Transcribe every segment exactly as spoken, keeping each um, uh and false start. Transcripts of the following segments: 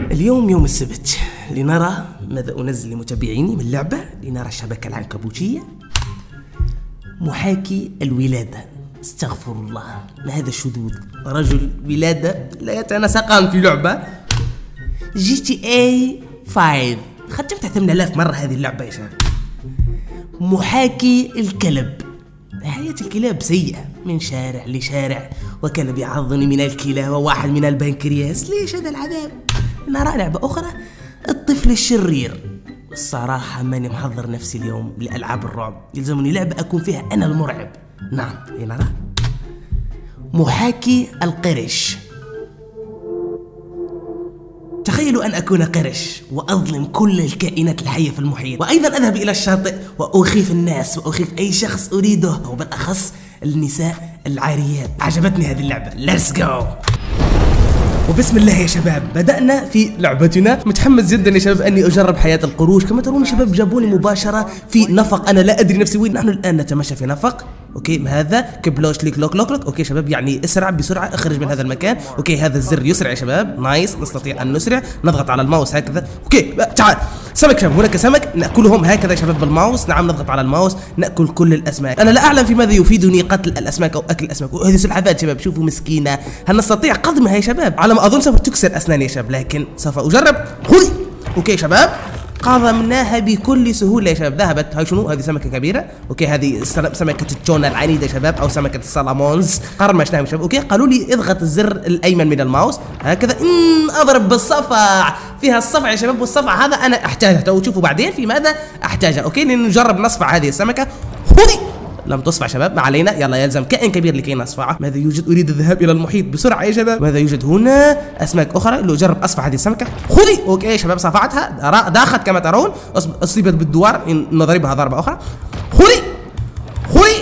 اليوم يوم السبت، لنرى ماذا أنزل لمتابعيني من لعبة، لنرى الشبكة العنكبوتية محاكي الولادة. استغفر الله، ما هذا الشذوذ؟ رجل ولادة لا يتناسقان في لعبة جي تي اي خمسة. ختمتها ثمانية آلاف مرة هذه اللعبة يا شباب. محاكي الكلب. حياة الكلاب سيئة، من شارع لشارع، وكلب يعضني من الكلى وواحد من البنكرياس. ليش هذا العذاب؟ نرى لعبة أخرى، الطفل الشرير. الصراحة ماني محضر نفسي اليوم لألعاب الرعب، يلزمني لعبة أكون فيها أنا المرعب. نعم، لنرى محاكي القرش. تخيلوا أن أكون قرش وأظلم كل الكائنات الحية في المحيط، وأيضا أذهب إلى الشاطئ وأخيف الناس وأخيف أي شخص أريده، وبالأخص النساء العاريات. عجبتني هذه اللعبة، ليتس جو. وبسم الله يا شباب، بدأنا في لعبتنا. متحمس جدا يا شباب أني أجرب حياة القروش. كما ترون يا شباب جابوني مباشرة في نفق، أنا لا أدري نفسي وين. نحن الآن نتمشى في نفق. اوكي، ما هذا؟ كبلوش ليك لوك لوك لوك. اوكي شباب، يعني اسرع بسرعه، اخرج من هذا المكان. اوكي، هذا الزر يسرع يا شباب، نايس، نستطيع ان نسرع، نضغط على الماوس هكذا. اوكي تعال، سمك شباب، هناك سمك ناكلهم هكذا يا شباب بالماوس. نعم، نضغط على الماوس ناكل كل الاسماك. انا لا اعلم في ماذا يفيدني قتل الاسماك او اكل الاسماك. وهذه سلحفاة شباب، شوفوا مسكينه. هل نستطيع قضمها يا شباب؟ على ما اظن سوف تكسر اسناني يا شباب، لكن سوف اجرب. خذي. اوكي شباب، قضمناها بكل سهوله يا شباب. ذهبت. هاي شنو؟ هذه سمكه كبيره. اوكي، هذه سمكه التونه العنيده يا شباب، او سمكه السلامونز. قرمشناها يا شباب. اوكي، قالوا لي اضغط الزر الايمن من الماوس هكذا. ان اضرب بالصفع، فيها الصفع يا شباب، والصفع هذا انا احتاجه. تو شوفوا بعدين في ماذا احتاجه. اوكي، نجرب نصفع هذه السمكه. خذي. لم تصفع شباب، ما علينا. يلا، يلزم كائن كبير لكي نصفعه. ماذا يوجد؟ اريد الذهاب الى المحيط بسرعه يا شباب. ماذا يوجد هنا؟ اسماك اخرى. لو اجرب اصفع هذه السمكه. خذي. اوكي يا شباب، صفعتها، داخت كما ترون، اصيبت بالدوار. نضربها ضربه اخرى. خذي خذي.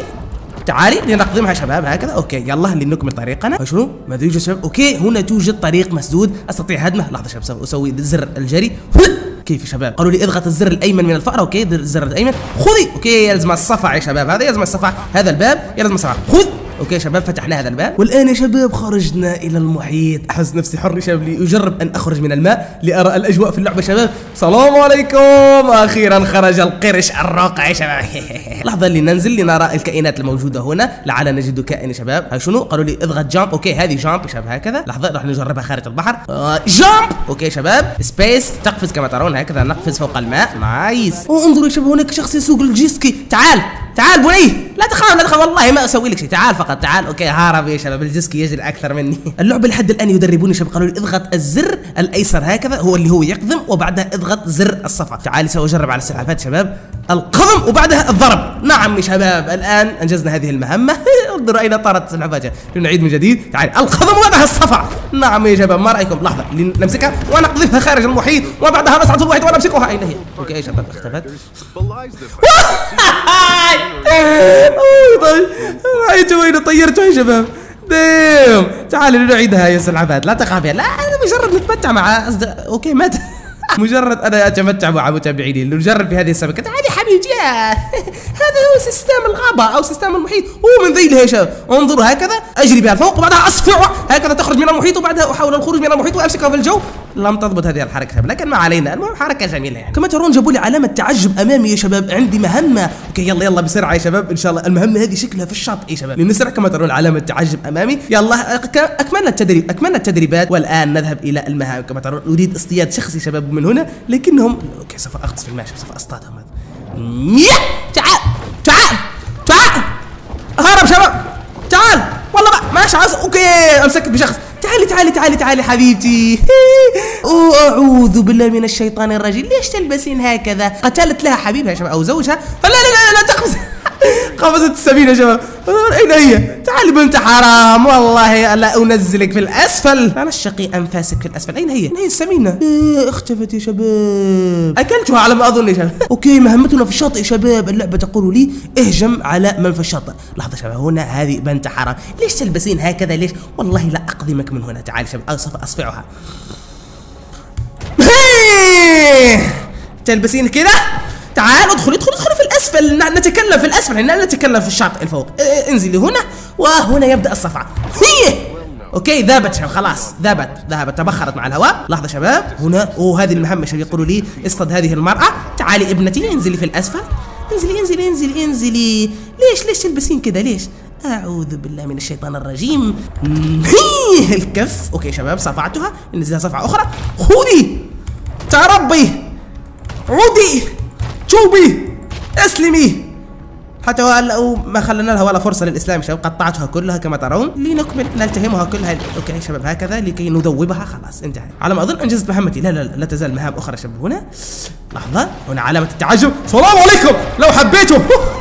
تعالي لنقدمها يا شباب هكذا. اوكي يلا لنكمل طريقنا. شنو؟ ماذا يوجد شباب؟ اوكي، هنا توجد طريق مسدود استطيع هدمه. لحظه شباب، اسوي زر الجري. كيف يا شباب؟ قالوا لي اضغط الزر الايمن من الفأرة. اوكي، الزر الايمن. خذي. اوكي، يلزم الصفع يا شباب، هذا يلزم الصفع. هذا الباب يلزم الصفع. خذ. اوكي شباب، فتحنا هذا الباب، والان يا شباب خرجنا الى المحيط. احس نفسي حر يا شباب، لاجرب ان اخرج من الماء لارى الاجواء في اللعبه. شباب السلام عليكم، اخيرا خرج القرش الرقع يا شباب. لحظه لننزل لنرى الكائنات الموجوده هنا، لعل نجد كائن يا شباب. هاي شنو؟ قالوا لي اضغط جامب. اوكي، هذه جامب يا شباب هكذا. لحظه راح نجربها خارج البحر. آه جامب. اوكي شباب، سبيس تقفز كما ترون هكذا، نقفز فوق الماء. نايس. انظروا يا شباب، هناك شخص يسوق الجيسكي. تعال تعال بني، لا تخاف لا تخاف، والله ما اسوي لك شيء. تعال فقط تعال. اوكي، هارب يا شباب، الجيسكي يجري اكثر مني. اللعبه لحد الان يدربوني شباب. قالوا لي اضغط الزر الايسر هكذا، هو اللي هو يقدم، وبعدها اضغط زر الصفا. تعالي ساجرب على السلحفاة شباب، القضم وبعدها الضرب. نعم يا شباب، الان انجزنا هذه المهمه. انظروا اين طارت السلحفاة. نعيد من جديد. تعالي، القضم وبعدها الصفا. نعم يا شباب، ما رايكم؟ لحظه نمسكها ونقذفها خارج المحيط، وبعدها نصعد في المحيط ونمسكها. اين هي؟ اوكي يا شباب، اختفت. طيب رايتوا وين طيرتوا يا شباب؟ ديم. تعالوا نعيدها يا سلحفاة، لا تخافي. لا، انا مجرد نتمتع مع أصدق... اوكي مات. مجرد انا اتمتع مع متابعيني. نجرب في هذه السمكه. تعالي حبيبتي، هذا هو سيستم الغابه او سيستم المحيط، هو من ذيلها يا شباب. انظروا هكذا، اجري بها الفوق وبعدها اصفع هكذا، تخرج من المحيط، وبعدها احاول الخروج من المحيط وامسكها في الجو. لم تضبط هذه الحركه شباب، لكن ما علينا، المهم حركه جميله يعني. كما ترون جابوا لي علامه تعجب امامي يا شباب. عندي مهمه. اوكي يلا يلا بسرعه يا شباب، ان شاء الله المهمه هذه شكلها في الشاطئ يا شباب. لنسرع. كما ترون علامه تعجب امامي. يلا اكملنا التدريب، اكملنا التدريبات، والان نذهب الى المهام. كما ترون اريد اصطياد شخص يا شباب من هنا، لكنهم اوكي سوف اغطس في الماء، سوف اصطادهم. هذا تعال تعال تعال، هرب شباب، تعال والله ما ماشي عاوز. اوكي امسكت بشخص. تعالي تعالي تعالي تعالي حبيبتي. اعوذ بالله من الشيطان الرجيم. ليش تلبسين هكذا؟ قتلت لها حبيبها يا شباب او زوجها. لا لا لا لا تقفز. قفزت السفينه يا شباب. اين هي؟ تعالي بنت حرام، والله لا انزلك في الاسفل. انا الشقي انفاسك في الاسفل. اين هي؟ اين هي السمينه؟ إيه اختفت يا شباب، اكلتها على ما اظن يا شباب. اوكي، مهمتنا في الشاطئ يا شباب. اللعبه تقول لي اهجم على من في الشاطئ. لحظه شباب، هنا هذه بنت حرام. ليش تلبسين هكذا؟ ليش؟ والله لا اقدمك من هنا. تعالي شباب، سوف اصفعها. تلبسين كذا. تعال ادخل ادخل ادخل في الاسفل، نتكلم في الاسفل، لا نتكلم في الشاطئ الفوق. انزلي هنا، وهنا يبدا الصفعه. هي اوكي ذابت شباب، خلاص ذابت ذهبت تبخرت مع الهواء. لحظه شباب هنا، اوه هذه المهمه شباب، يقولوا لي اصطد هذه المراه. تعالي ابنتي انزلي في الاسفل، انزلي انزلي انزلي انزلي. ليش ليش تلبسين كذا ليش؟ اعوذ بالله من الشيطان الرجيم. الكف. اوكي شباب صفعتها، ننزلها صفعه اخرى. خذي تربي، عودي، شوبي، اسلمي. حتى لو ما خلنا لها ولا فرصه للاسلام شباب، قطعتها كلها كما ترون لنكمل نلتهمها كلها. اوكي شباب هكذا لكي نذوبها. خلاص انتهى، على ما اظن انجزت مهمتي. لا لا لا تزال مهام اخرى شباب. هنا لحظه، هنا علامه التعجب. السلام عليكم لو حبيتوا.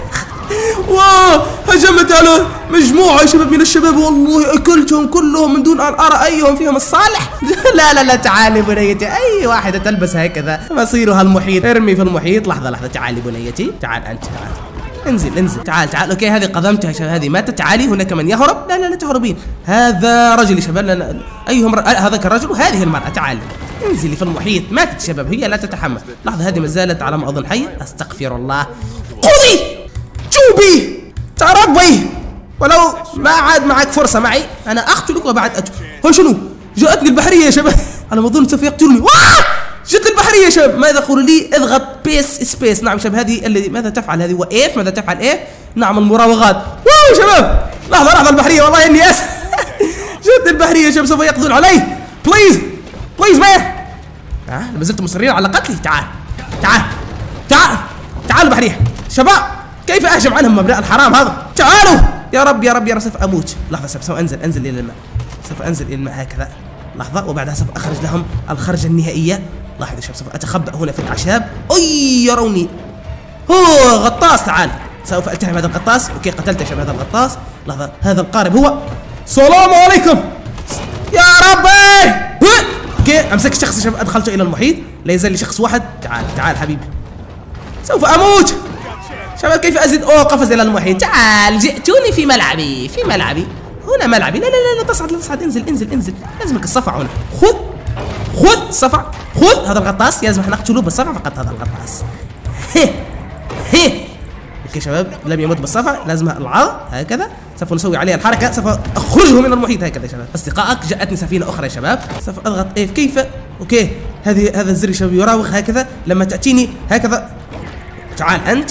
واو هجمت على مجموعه يا شباب من الشباب، والله اكلتهم كلهم من دون ان ارى ايهم فيهم الصالح. لا لا لا تعالي بنيتي، اي واحده تلبس هكذا مصيرها المحيط. ارمي في المحيط. لحظه لحظه تعالي بنيتي، تعال انت، تعال انزل انزل، تعال تعال. اوكي هذه قدمتها يا شباب، هذه ماتت. تعالي هناك من يهرب. لا لا لا تهربين، هذا رجل يا شباب. لا لا ايهم ر... هذاك الرجل وهذه المراه. تعالي انزلي في المحيط. ماتت يا شباب، هي لا تتحمل. لحظه هذه ما زالت على ما اظن حيه. استغفر الله. خذي شوبي تربي، ولو ما عاد معك فرصه معي انا اقتلك وبعد أتو. هو شنو؟ جاءتني البحريه يا شباب، على ما اظن سوف يقتلني. جت البحريه يا شباب. ماذا قولوا لي؟ اضغط بيس سبيس. نعم شباب هذه اللي ماذا تفعل هذه؟ واف ماذا تفعل ايه؟ نعم المراوغات. واو شباب لحظه لحظه البحريه، والله اني اسف. جت البحريه يا شباب، سوف يقضون علي. بليز بليز مان. ها ما زلتم مصرين على قتلي. تعال تعال تعال تعال البحريه شباب. كيف اهجم عنهم مبناء الحرام هذا؟ تعالوا يا رب يا رب يا رب. سوف اموت. لحظه سوف انزل انزل الى الماء، سوف انزل الى الماء هكذا. لحظه وبعدها سوف اخرج لهم الخرجه النهائيه. لاحظوا شباب سوف اتخبأ هنا في الاعشاب. اي يروني. هو غطاس. تعال سوف التهم هذا الغطاس. اوكي قتلت يا شباب هذا الغطاس. لحظه هذا القارب هو. السلام عليكم يا ربي. اوكي امسك الشخص يا شباب، ادخلته الى المحيط. لا يزال لي شخص واحد. تعال تعال حبيبي، سوف اموت شباب. كيف ازيد؟ اوه قفز الى المحيط. تعال جئتوني في ملعبي، في ملعبي. هنا ملعبي. لا لا لا, لا تصعد لا تصعد. انزل انزل انزل. لازمك الصفع هنا. خذ خذ صفع. خذ هذا الغطاس. يلزم احنا نقتلوه بالصفع فقط. هذا الغطاس. هي هي. اوكي شباب لم يمت بالصفع، لازم العض هكذا. سوف نسوي عليها الحركه، سوف اخرجه من المحيط هكذا يا شباب. اصدقائك جاءتني سفينه اخرى يا شباب. سوف اضغط ايه كيف. اوكي هذه هذا الزر يا شباب يراوغ هكذا. لما تاتيني هكذا. تعال انت.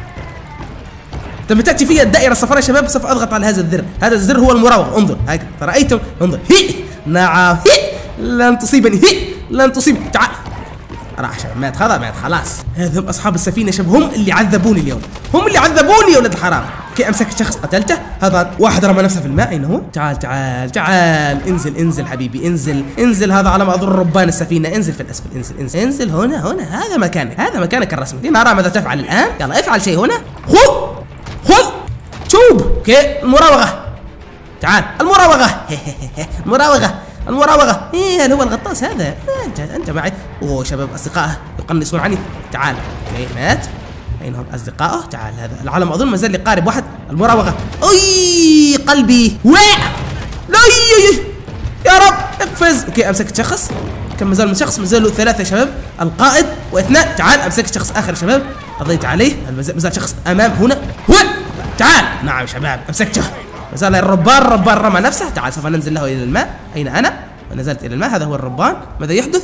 لما تاتي في الدائره الصفراء يا شباب سوف اضغط على هذا الزر. هذا الزر هو المراوغ. انظر هكذا، رايتم؟ انظر. هي نعم. هي لن تصيبني. هي لن تصيب. تعال. راح شباب مات. هذا مات خلاص. هذا هم اصحاب السفينه شباب، هم اللي عذبوني اليوم، هم اللي عذبوني يا ولد الحرام. اوكي امسك شخص قتلته. هذا واحد رمى نفسه في الماء. اين هو؟ تعال تعال تعال. انزل انزل حبيبي انزل انزل. هذا على ما اظن ربان السفينه. انزل في الاسفل. انزل انزل انزل. هنا هنا هذا مكانك، هذا مكانك الرسمي. نرى ماذا تفعل الان. يلا افعل شيء هنا. خذ خذ شوب. اوكي المراوغه. تعال المراوغه. المراوغه المراوغه. ايه هل هو الغطاس هذا؟ انت انت معي. اوه شباب اصدقائه يقنصون عني. تعال. اوكي مات. اين هم اصدقائه؟ تعال. هذا على ما اظن ما زال لي قارب واحد. المراوغه. اي قلبي. وين؟ لا يا رب اقفز. اوكي امسكت شخص. كم مازال من شخص؟ مازالوا ثلاثه يا شباب. القائد واثنان. تعال امسكت شخص اخر يا شباب، قضيت عليه. مازال شخص امام هنا. وين؟ تعال. نعم يا شباب امسكته. مازال الربان. الربان رمى نفسه. تعال سوف ننزل له الى الماء. اين انا؟ ونزلت الى الماء. هذا هو الربان. ماذا يحدث؟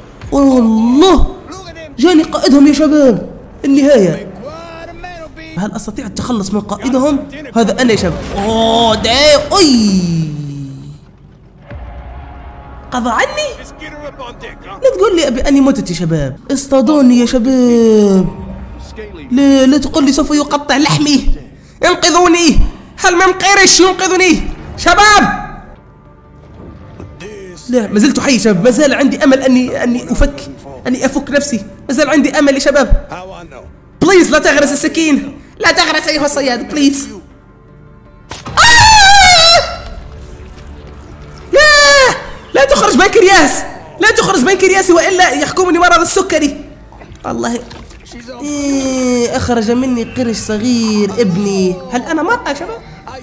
والله جاني قائدهم يا شباب. النهايه. هل استطيع التخلص من قائدهم؟ هذا انا يا شباب. اوه داي. اي قضى عني. لا تقول لي باني متت يا شباب. اصطادوني يا شباب. لا لا تقول لي سوف يقطع لحمي. انقذوني. هل من قرش ينقذني شباب؟ لا ما زلت حي شباب. ما زال عندي امل اني اني افك اني افك نفسي. ما زال عندي امل يا شباب. بليز لا تغرس السكين. لا تغرس ايها الصياد بليز. آه! لا لا تخرج بنكرياس. لا تخرج بنكرياسي والا يحكمني مرض السكري. الله. إيه اخرج مني قرش صغير ابني. هل انا مرأة يا شباب؟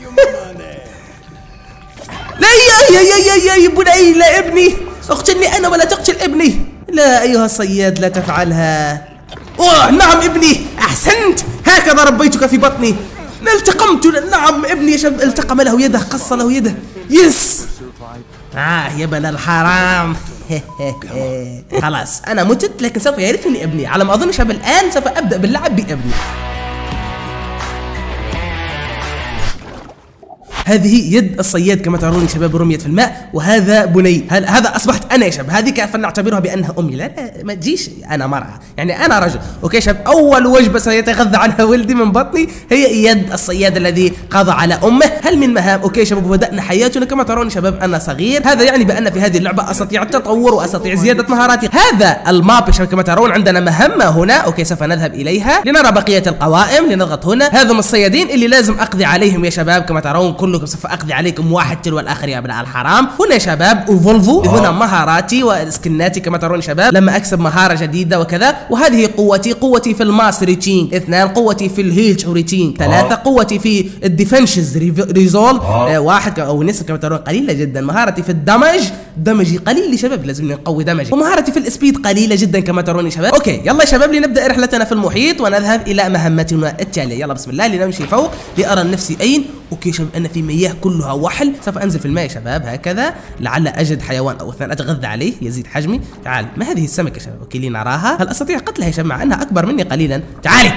لا يا يا يا يا يا بني لا ابني. اقتلني انا ولا تقتل ابني. لا ايها الصياد لا تفعلها. اوه نعم ابني احسنت. هكذا ربيتك في بطني. التقمت. نعم ابني يا شباب التقم له يده، قص له يده. يس آه يا بن الحرام. خلاص أنا متت، لكن سوف يرثني ابني. على ما أظن شباب الآن سوف أبدأ باللعب بابني. هذه يد الصياد كما ترون شباب، رميت في الماء، وهذا بني. هذا اصبحت انا يا شباب. هذه كيف نعتبرها بانها امي؟ لا لا ما تجيش، انا مرأة، يعني انا رجل. اوكي شباب، اول وجبه سيتغذى عنها ولدي من بطني هي يد الصياد الذي قضى على امه. هل من مهام؟ اوكي شباب، وبدانا حياتنا كما ترون شباب. انا صغير، هذا يعني بان في هذه اللعبه استطيع التطور واستطيع زياده مهاراتي. هذا الماب يا شباب كما ترون. عندنا مهمه هنا. اوكي سوف نذهب اليها لنرى بقيه القوائم. لنضغط هنا. هذم الصيادين اللي لازم اقضي عليهم يا شباب كما ترون. كل سوف اقضي عليكم واحد تلو الاخر يا ابناء الحرام. هنا يا شباب ايفولفو، هنا مهاراتي وسكناتي كما ترون شباب. لما اكسب مهاره جديده وكذا. وهذه قوتي، قوتي في الماس ريتشين، اثنان قوتي في الهيلج ريتشين، ثلاثه قوتي في الديفنشز ريزول، آه واحد او نصف كما ترون قليله جدا. مهارتي في الدمج، دمجي قليل يا شباب، لازم نقوي دمجي. ومهارتي في السبيد قليله جدا كما ترون يا شباب. اوكي يلا يا شباب لنبدا رحلتنا في المحيط ونذهب الى مهمتنا التاليه. يلا بسم الله لنمشي فوق لارى نفسي اين. اوكي شباب انا في مياه كلها وحل. سوف انزل في الماء يا شباب هكذا لعل اجد حيوان او اثنين اتغذى عليه يزيد حجمي. تعال، ما هذه السمكه يا شباب؟ اوكي لنراها. هل استطيع قتلها يا شباب مع انها اكبر مني قليلا؟ تعالي.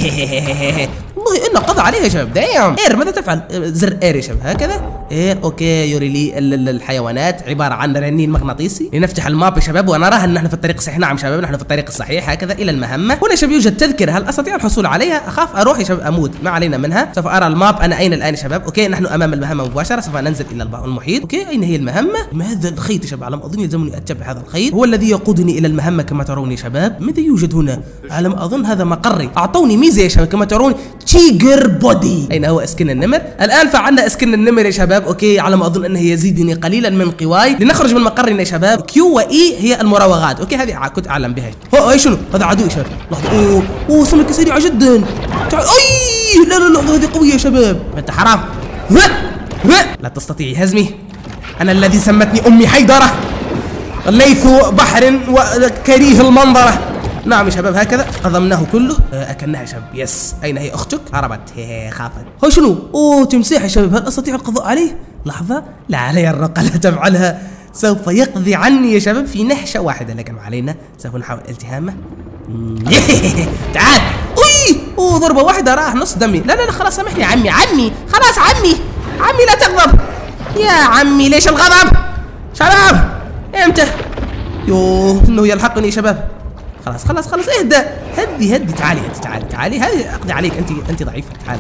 والله انه قضى عليها يا شباب. دايم اير، ماذا تفعل؟ زر اير يا شباب هكذا. اير اوكي يوري لي الحيوانات عباره عن رنين مغناطيسي. لنفتح الماب يا شباب ونراها ان نحن في الطريق الصحيح. نعم شباب نحن في الطريق الصحيح هكذا الى المهمه. هنا شباب يوجد تذكره. هل استطيع الحصول عليها؟ اخاف اروح يا شباب اموت، ما علينا منها. سوف ارى الماب انا اين الان يا شباب. اوكي نحن امام المهمه مباشره. سوف ننزل الى المحيط. اوكي اين هي المهمه؟ ماذا الخيط يا شباب؟ على ما اظن يلزمني اتبع هذا الخيط، هو الذي يقودني الى المهمه كما ترون يا شباب. ماذا يوجد هنا؟ على ما اظن هذا مقري. اعطوني ميزه يا شباب كما ترون، تيجر بودي. اين هو اسكن النمر؟ الان فعلنا اسكن النمر يا شباب. اوكي على ما اظن انه يزيدني قليلا من قواي. لنخرج من مقرنا يا شباب. كيو واي هي المراوغات. اوكي هذه كنت اعلم بها. هو اي شنو؟ هذا عدو يا شباب. لحظه. اوه اوه سمكه سريعه جدا. تعال. اي لا لا لا هذه قويه يا شباب. انت حرام. لا تستطيع هزمي. أنا الذي سمتني أمي حيدرة، ليث بحر وكريه المنظرة. نعم يا شباب هكذا قضمناه كله. أكلناها يا شباب. يس. أين هي أختك؟ هربت. هي خافت. هو شنو؟ أوه تمساح يا شباب. هل أستطيع القضاء عليه؟ لحظة. لا علي الرقة، لا تفعلها. سوف يقضي عني يا شباب في نهشة واحدة، لكن ما علينا. سوف نحاول التهامه. تعال. أوي أوه ضربة واحدة راح نص دمي. لا لا لا خلاص سامحني يا عمي. عمي خلاص عمي. عمي لا تغضب يا عمي. ليش الغضب؟ شباب امتى؟ يوه انه يلحقني يا شباب. خلاص خلاص خلاص اهدى. هدي هدي. تعالي هدي. تعالي تعالي. هذه اقضي عليك. انت انت ضعيفه. تعالي.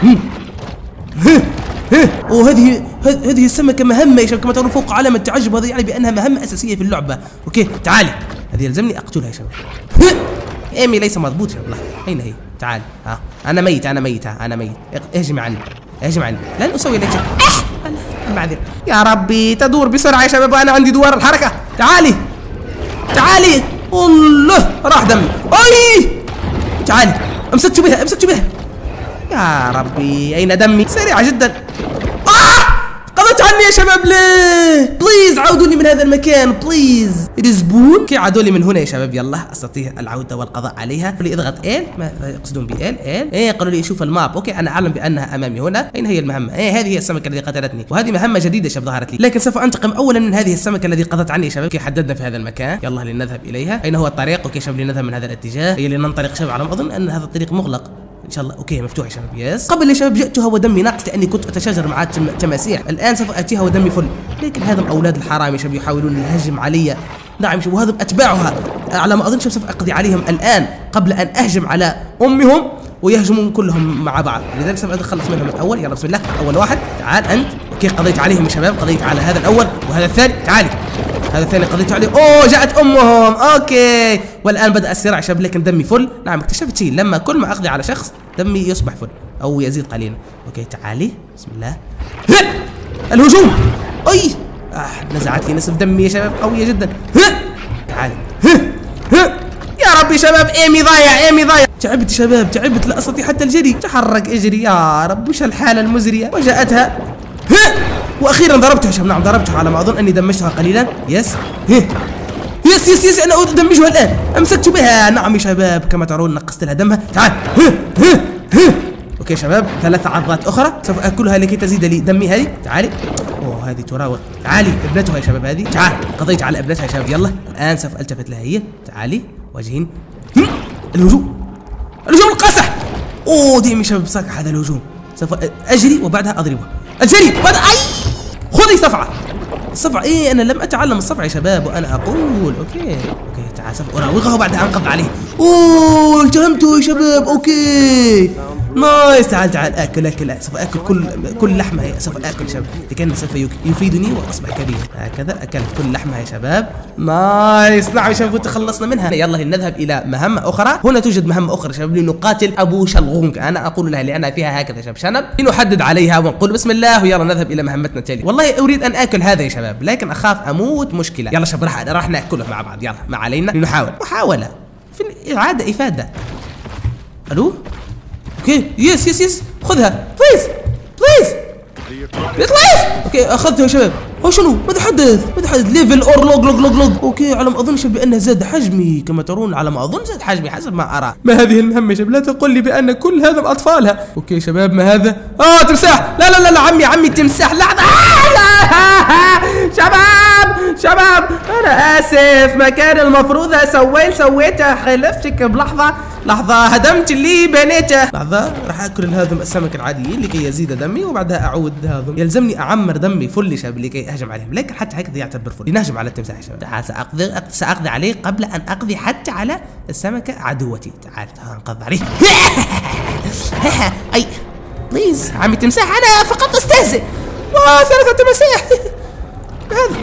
وهذه هذه السمكه مهمه يا شباب كما ترون فوق علامه تعجب. هذا يعني بانها مهمه اساسيه في اللعبه. اوكي تعالي. هذه يلزمني اقتلها يا شباب. ايمي ليس مضبوط يا شباب. اين هي؟ تعالي. ها انا ميت انا ميت انا ميت. اهجم عني اهجم عني. لن اسوي لك شيء. المعذرة يا ربي. تدور بسرعة يا شباب وأنا عندي دوار الحركة. تعالي تعالي. الله راح دمي. أي تعالي. امسكت بها امسكت بها. يا ربي أين دمي؟ سريعة جدا. آه قضت عني يا شباب. ليه؟ بليز عودوا لي من هذا المكان بليز. رزبون. كي عادوا لي من هنا يا شباب. يلا استطيع العودة والقضاء عليها. قالوا لي اضغط ال. ما يقصدون بال ال؟ ايه قالوا لي شوف الماب. اوكي انا اعلم بانها امامي هنا. اين هي المهمة؟ ايه هذه هي السمكة التي قتلتني، وهذه مهمة جديدة يا شباب ظهرت لي. لكن سوف انتقم اولا من هذه السمكة التي قضت عني يا شباب. اوكي حددنا في هذا المكان. يلا لنذهب اليها. اين هو الطريق؟ اوكي شباب لنذهب من هذا الاتجاه. هي لننطلق شباب. على ما اظن ان هذا الطريق مغلق. ان شاء الله. اوكي مفتوح يا شباب. يس. قبل يا شباب جئتها ودمي ناقص لاني كنت اتشاجر مع التماسيح. الان سوف اتيها ودمي فل. لكن هذا اولاد الحرام يا شباب يحاولون الهجم علي. نعم شباب وهذا اتباعها. على ما اظن شباب سوف اقضي عليهم الان قبل ان اهجم على امهم ويهجمون كلهم مع بعض. لذلك سوف اتخلص منهم الاول. يلا بسم الله. اول واحد. تعال انت. اوكي قضيت عليهم يا شباب. قضيت على هذا الاول وهذا الثاني. تعالي. هذا الثاني قضيت عليه. اوه جاءت امهم. اوكي والان بدا الصراع شباب لكن دمي فل. نعم اكتشفت شيء، لما كل ما اقضي على شخص دمي يصبح فل او يزيد قليلا. اوكي تعالي بسم الله. الهجوم. اي آه نزعت لي نصف دمي يا شباب قويه جدا. تعالي. يا ربي شباب ايمي ضايع ايمي ضايع. تعبت شباب تعبت لا استطيع حتى الجري. تحرك اجري يا رب وش الحاله المزريه. وجاءتها واخيرا ضربتها شباب. نعم ضربتها على ما اظن اني دمجتها قليلا. يس يس يس يس انا ادمجها الان. امسكت بها. نعم يا شباب كما ترون نقصت لها دمها. تعال. اوكي شباب ثلاث عضات اخرى سوف اكلها لكي تزيد لي دمي. هذه تعالي. اوه هذه تراوغ. تعالي ابنتها يا شباب هذه. تعال قضيت على ابنتها يا شباب. يلا الان سوف التفت لها هي. تعالي واجهين. الهجوم الهجوم القاصح. اوه ديم يا شباب صاكح هذا الهجوم. سوف اجري وبعدها اضربها. اجري وبعدها اي خذي صفعه. الصفعه ايه انا لم اتعلم الصفعه يا شباب وانا اقول اوكي اوكي تعال سوف اراوغها وبعدها انقض عليه. اوه التهمته يا شباب. اوكي نايس. تعال تعال اكل اكل سوف اكل كل كل لحمه هي. سوف اكل شباب لكن سوف يفيدني واصبح كبير. هكذا اكلت كل لحمه يا شباب. نايس. نعم يا شباب تخلصنا منها. يلا نذهب الى مهمه اخرى. هنا توجد مهمه اخرى يا شباب لنقاتل ابو شلغونج. انا اقول لها لانها فيها هكذا شباب شنب لنحدد عليها ونقول بسم الله ويلا نذهب الى مهمتنا التاليه. والله اريد ان اكل هذا يا شباب لكن اخاف اموت. مشكله. يلا شباب راح راح ناكله مع بعض. يلا ما علينا لنحاول محاوله في اعاده افاده. الو اوكي يس يس يس خذها بليز بليز بليز. اوكي اخذتها يا شباب. هو شنو؟ ماذا حدث؟ ماذا حدث؟ ليفل اور لوج لوج لوج لوج. اوكي على ما اظن شباب بانه زاد حجمي كما ترون. على ما اظن زاد حجمي حسب ما ارى. ما هذه المهمه يا شباب؟ لا تقل لي بان كل هذا باطفالها. اوكي يا شباب ما هذا؟ اه تمساح. لا لا لا, لا عمي عمي تمساح. لحظه آه لا. شباب شباب انا اسف ما كان المفروض اسوي سويته. خلفتك بلحظه لحظه هدمت اللي بنيته. لحظه راح اكل هذم السمك العاديين لكي يزيد دمي وبعدها اعود هذم. يلزمني اعمر دمي فل شباب لكي اهجم عليهم لكن حتى هكذا يعتبر فل. لنهجم على التمساح يا شباب. تعال ساقضي ساقضي عليه قبل ان اقضي حتى على السمكه عدوتي. تعال تعال انقض عليه. اي بليز عمي تمساح انا فقط استهزئ. واه ثلاثه تماسيح. هذا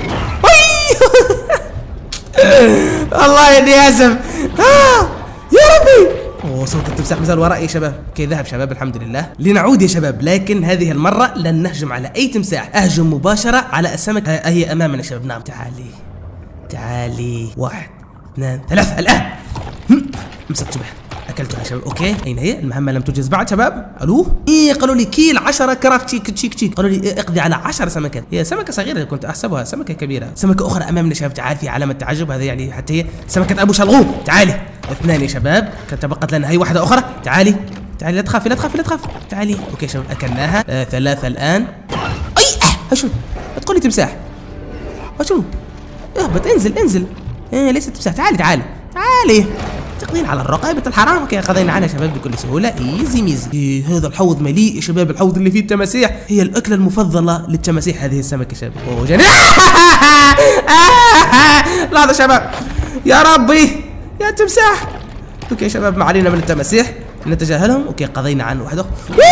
والله اني اسف. آه يا ربي. اوه صوت التمساح مازال ورائي يا شباب. اوكي ذهب شباب الحمد لله. لنعود يا شباب لكن هذه المره لن نهجم على اي تمساح. اهجم مباشره على السمك. هي امامنا يا شباب. نعم تعالي تعالي. واحد اثنين ثلاثة الان. مسكت به اكلتها يا شباب. اوكي اين هي؟ المهمه لم تنجز بعد شباب. الو ايه قالوا لي كيل عشرة كرافت تشيك تشيك تشيك. قالوا لي اقضي على عشر سمكات. هي سمكه صغيره كنت احسبها سمكه كبيره. سمكه اخرى امامنا شباب. تعال في علامه تعجب. هذا يعني حتى هي سمكه ابو شلغوم. تعالي اثنان يا شباب. كانت تبقت لنا هي واحده اخرى. تعالي تعالي لا تخافي لا تخافي لا تخافي. تعالي اوكي شباب اكلناها. آه ثلاثه الان. اي اه شو تقول لي تمساح؟ شنو؟ اهبط انزل انزل. ايه ليس تمساح. تعالي تعالي تعالي تقضين على الرقابة الحرام. اوكي قضينا على شباب بكل سهولة. ايزي ميزي. إيه هذا الحوض مليء يا شباب. الحوض اللي فيه التماسيح. هي الأكلة المفضلة للتماسيح هذه السمكة يا شباب. اوه جميل. لحظة شباب يا ربي يا تمساح. اوكي شباب ما علينا من التماسيح نتجاهلهم. اوكي قضينا عن واحد اخر.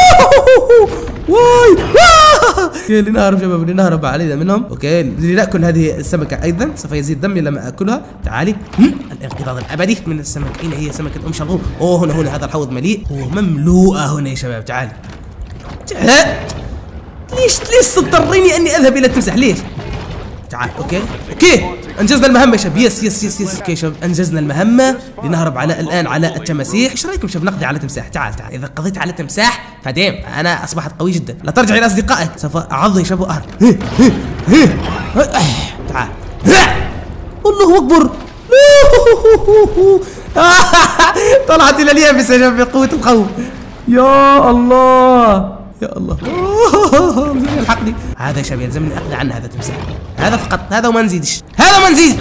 واي اوكي لنهرب شباب لنهرب علينا منهم. اوكي لناكل هذه السمكه ايضا سوف يزيد دمي لما اكلها. تعالي الانقضاض الابدي من السمك. اين هي سمكه ام شلغوم؟ اوه هنا هنا هذا الحوض مليء. اوه مملوءه هنا يا شباب. تعالي ليش ليش تضطريني اني اذهب الى التمساح ليش؟ تعال اوكي اوكي انجزنا المهمه يا شباب. يس يس يس يس اوكي شباب انجزنا المهمه. لنهرب على الان على التماسيح. ايش رايكم شباب نقضي على تمساح؟ تعال تعال اذا قضيت على تمساح فديم انا اصبحت قوي جدا. لا ترجع الى اصدقائك. سوف اعض يا شباب واهرب. تعال الله اكبر. طلعت الى اليابس يا شباب بقوه الخوف. يا الله يا الله الحقني. هذا يا شباب يلزمني اقضي عنه هذا تمساح. هذا فقط هذا وما نزيدش. هذا ما نزيد.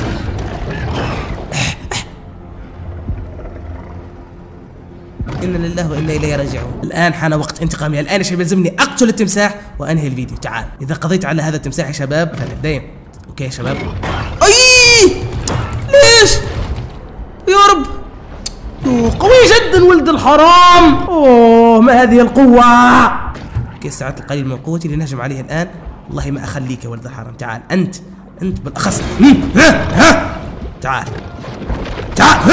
إنا لله وإنا إليه راجعون. الآن حان وقت انتقامي. الآن يا شباب يلزمني أقتل التمساح وأنهي الفيديو. تعال إذا قضيت على هذا التمساح يا شباب فدايم. أوكي يا شباب. أي ليش يا رب؟ أوه قوي جدا ولد الحرام. أوه ما هذه القوة. أوكي استعدت القليل من قوتي لنهجم عليه الآن. والله ما أخليك يا ولد الحرام. تعال أنت أنت بالأخص. تعال تعال.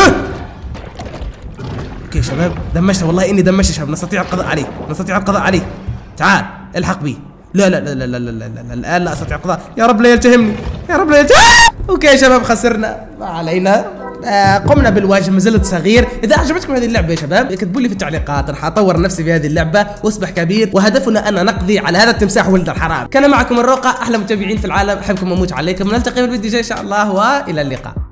اوكي شباب دمشته. والله اني دمشت يا شباب. نستطيع القضاء عليه نستطيع القضاء عليه. تعال الحق بي. لا لا لا لا لا لا لا الان لا استطيع القضاء. يا رب لا يلتهمني يا رب لا يلتهمني. اوكي يا شباب خسرنا ما علينا. آه قمنا بالواجب ما زلت صغير. اذا اعجبتكم هذه اللعبه يا شباب اكتبوا لي في التعليقات. راح اطور نفسي في هذه اللعبه واصبح كبير وهدفنا ان نقضي على هذا التمساح ولد الحرام. كان معكم الروقه احلى متابعين في العالم. احبكم واموت عليكم. نلتقي في الفيديو الجاي ان شاء الله والى اللقاء.